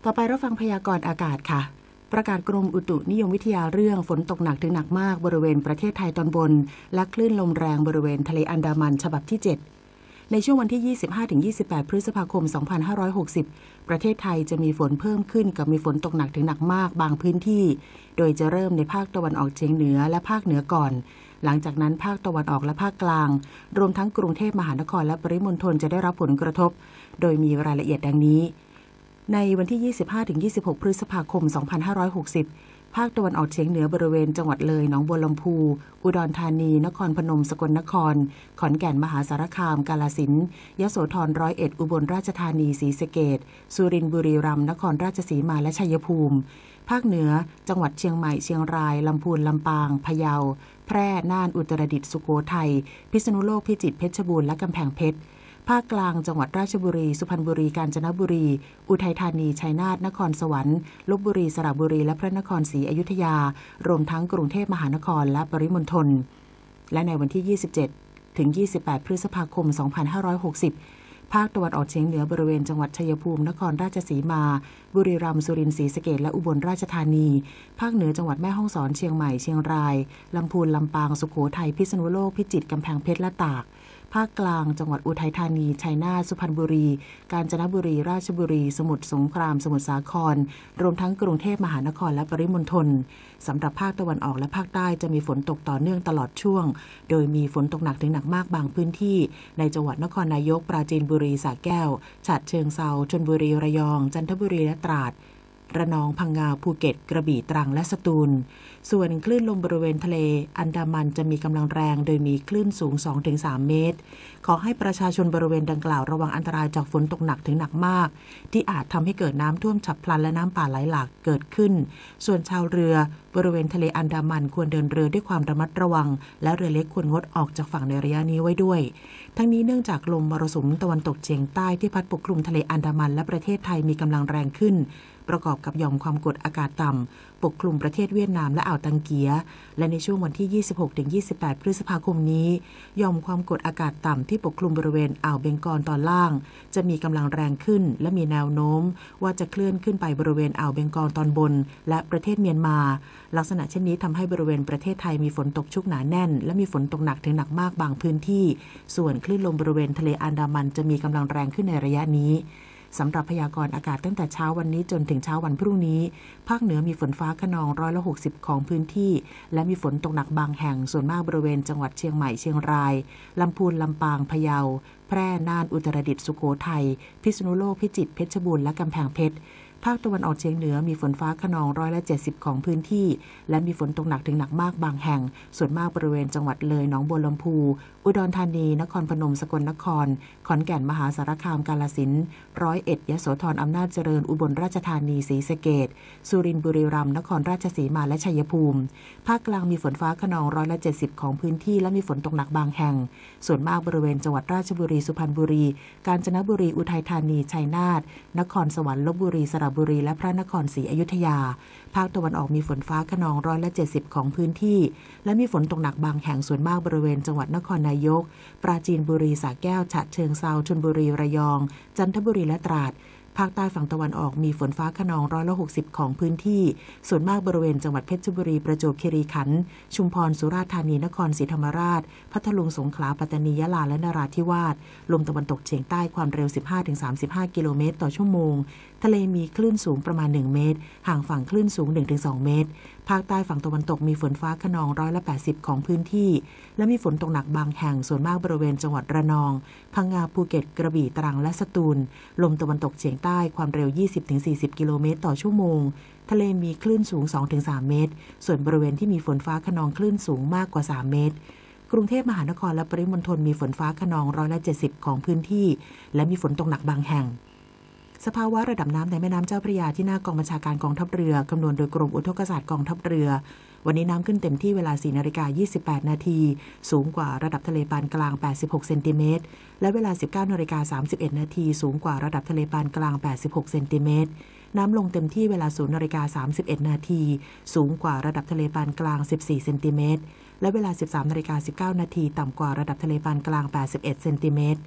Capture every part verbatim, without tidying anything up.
ต่อไปรับฟังพยากรณ์อากาศค่ะประกาศกรมอุตุนิยมวิทยาเรื่องฝนตกหนักถึงหนักมากบริเวณประเทศไทยตอนบนและคลื่นลมแรงบริเวณทะเลอันดามันฉบับที่เจ็ดในช่วงวันที่ ยี่สิบห้าถึงยี่สิบแปด พฤษภาคม สองพันห้าร้อยหกสิบ ประเทศไทยจะมีฝนเพิ่มขึ้นกับมีฝนตกหนักถึงหนักมากบางพื้นที่โดยจะเริ่มในภาคตะวันออกเฉียงเหนือและภาคเหนือก่อนหลังจากนั้นภาคตะวันออกและภาคกลางรวมทั้งกรุงเทพมหานครและปริมณฑลจะได้รับผลกระทบโดยมีรายละเอียดดังนี้ในวันที่ ยี่สิบห้าถึงยี่สิบหก พฤษภาคม สองพันห้าร้อยหกสิบ ภาคตะวันออกเฉียงเหนือบริเวณจังหวัดเลยหนองบัวลำพูอุดรธานีนครพนมสกลนครขอนแก่นมหาสารคามกาฬสินธุ์ยโสธรร้อยเอ็ดอุบลราชธานีศรีสะเกษสุรินทร์บุรีรัมย์นครราชสีมาและชัยภูมิภาคเหนือจังหวัดเชียงใหม่เชียงรายลำพูนลำปางพะเยาแพร่น่านอุตรดิตถ์สุโขทัยพิษณุโลกพิจิตรเพชรบูรณ์และกำแพงเพชรภาคกลางจังหวัดราชบุรีสุพรรณบุรีกาญจนบุรีอุทัยธานีชัยนาทนครสวรรค์ลพบุรีสระบุรีและพระนครศรีอยุธยารวมทั้งกรุงเทพมหานครและปริมณฑลและในวันที่ ยี่สิบเจ็ดถึงยี่สิบแปด พฤษภาคม สองพันห้าร้อยหกสิบภาคตะวันออกเฉียงเหนือบริเวณจังหวัดชัยภูมินครราชสีมาบุรีรัมย์สุรินทร์ศรีสะเกษและอุบลราชธานีภาคเหนือจังหวัดแม่ฮ่องสอนเชียงใหม่เชียงรายลำพูนลำปางสุโขทัยพิษณุโลกพิจิตรกำแพงเพชรและตากภาคกลางจังหวัดอุทัยธานีชัยนาทสุพรรณบุรีกาญจนบุรีราชบุรีสมุทรสงครามสมุทรสาครรวมทั้งกรุงเทพมหานครและปริมณฑลสำหรับภาคตะวันออกและภาคใต้จะมีฝนตกต่อเนื่องตลอดช่วงโดยมีฝนตกหนักถึงหนักมากบางพื้นที่ในจังหวัดนครนายกปราจีนบุรีสระแก้วฉะเชิงเทราชลบุรีระยองจันทบุรีและตราดระนองพังงาภูเก็ตกระบี่ตรังและสตูลส่วนคลื่นลมบริเวณทะเลอันดามันจะมีกำลังแรงโดยมีคลื่นสูง สองถึงสาม เมตรขอให้ประชาชนบริเวณดังกล่าวระวังอันตรายจากฝนตกหนักถึงหนักมากที่อาจทำให้เกิดน้ำท่วมฉับพลันและน้ำป่าไหลหลากเกิดขึ้นส่วนชาวเรือบริเวณทะเลอันดามันควรเดินเรือด้วยความระมัดระวังและเรือเล็กควรงดออกจากฝั่งในระยะนี้ไว้ด้วยทั้งนี้เนื่องจากลมมรสุมตะวันตกเฉียงใต้ที่พัดปกคลุมทะเลอันดามันและประเทศไทยมีกำลังแรงขึ้นประกอบกับหย่อมความกดอากาศต่ำปกคลุมประเทศเวียดนามและอ่าวตังเกียและในช่วงวันที่ ยี่สิบหกถึงยี่สิบแปด พฤษภาคมนี้หย่อมความกดอากาศต่ำที่ปกคลุมบริเวณอ่าวเบงกอลตอนล่างจะมีกำลังแรงขึ้นและมีแนวโน้มว่าจะเคลื่อนขึ้นไปบริเวณอ่าวเบงกอลตอนบนและประเทศเมียนมาลักษณะเช่นนี้ทำให้บริเวณประเทศไทยมีฝนตกชุกหนาแน่นและมีฝนตกหนักถึงหนักมากบางพื้นที่ส่วนคลื่นลมบริเวณทะเลอันดามันจะมีกำลังแรงขึ้นในระยะนี้สำหรับพยากรณ์อากาศตั้งแต่เช้าวันนี้จนถึงเช้าวันพรุ่งนี้ภาคเหนือมีฝนฟ้าคะนองร้อยละหกสิบของพื้นที่และมีฝนตกหนักบางแห่งส่วนมากบริเวณจังหวัดเชียงใหม่เชียงรายลำพูนลำปางพะเยาแพร่น่านอุตรดิตถ์สุโขทัยพิษณุโลกพิจิตรเพชรบูรณ์และกำแพงเพชรภาคตะวันออกเฉียงเหนือมีฝนฟ้าคะนองร้อยละเจ็ดสิบของพื้นที่และมีฝนตกหนักถึงหนักมากบางแห่งส่วนมากบริเวณจังหวัดเลยหนองบัวลำพูอุดรธานีนครพนมสกลนครขอนแก่นมหาสารคามกาฬสินธุ์ร้อยเอ็ดยโสธรอำนาจเจริญอุบลราชธานีศรีสะเกษสุรินทร์บุรีรัมย์นครราชสีมาและชัยภูมิภาคกลางมีฝนฟ้าคะนองร้อยละเจ็ดสิบของพื้นที่และมีฝนตกหนักบางแห่งส่วนมากบริเวณจังหวัดราชบุรีสุพรรณบุรีกาญจนบุรีอุทัยธานีชัยนาทนครสวรรค์ลพบุรีสระบุรีและพระนครศรีอยุธยาภาคตะวันออกมีฝนฟ้าคะนองร้อยละเจ็ดสิบของพื้นที่และมีฝนตกหนักบางแห่งส่วนมากบริเวณจังหวัดนครนายกปราจีนบุรีสระแก้วฉะเชิงเทราชลบุรีระยองจันทบุรีและตราดภาคใต้ฝั่งตะวันออกมีฝนฟ้าคะนองร้อยละหกสิบของพื้นที่ส่วนมากบริเวณจังหวัดเพชรบุรีประจวบคีรีขันธ์ชุมพรสุราษฎร์ธานีนครศรีธรรมราชพัทลุงสงขลาปัตตานียะลาและนราธิวาสลมตะวันตกเฉียงใต้ความเร็ว สิบห้าถึงสามสิบห้า กิโลเมตรต่อชั่วโมงทะเลมีคลื่นสูงประมาณหนึ่งเมตรห่างฝั่งคลื่นสูง หนึ่งถึงสอง เมตรภาคใต้ฝั่งตะวันตกมีฝนฟ้าคะนองร้อยละแปดสิบของพื้นที่และมีฝนตกหนักบางแห่งส่วนมากบริเวณจังหวัดระนองพังงาภูเก็ตกระบี่ตรังและสตูลลมตะวันตกเฉียงใต้ความเร็ว ยี่สิบถึงสี่สิบ กิโลเมตรต่อชั่วโมงทะเลมีคลื่นสูง สองถึงสาม เมตรส่วนบริเวณที่มีฝนฟ้าคะนองคลื่นสูงมากกว่าสามเมตรกรุงเทพมหานครและปริมณฑลมีฝนฟ้าคะนองร้อยละเจ็ดสิบของพื้นที่และมีฝนตกหนักบางแห่งสภาวะระดับน้ำในแม่น้ำเจ้าพระยาที่หน้ากองบัญชาการกองทัพเรือคำนวณโดยกรมอุทกศาสตร์กองทัพเรือวันนี้น้ำขึ้นเต็มที่เวลา สี่นาฬิกายี่สิบแปด นาทีสูงกว่าระดับทะเลปานกลางแปดสิบหกเซนติเมตรและเวลา สิบเก้านาฬิกาสามสิบเอ็ด นาทีสูงกว่าระดับทะเลปานกลางแปดสิบหกเซนติเมตรน้ำลงเต็มที่เวลา ศูนย์นาฬิกาสามสิบเอ็ด นาทีสูงกว่าระดับทะเลปานกลางสิบสี่เซนติเมตรและเวลา สิบสามนาฬิกาสิบเก้า นาทีต่ำกว่าระดับทะเลปานกลางแปดสิบเอ็ดเซนติเมตร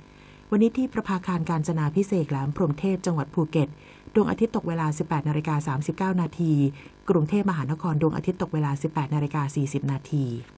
วันนี้ที่ประภาคารกาญจนาภิเษกแหลมพรหมเทพจังหวัดภูเก็ตดวงอาทิตย์ตกเวลา สิบแปดนาฬิกาสามสิบเก้านาทีกรุงเทพมหานครดวงอาทิตย์ตกเวลา สิบแปดนาฬิกาสี่สิบนาที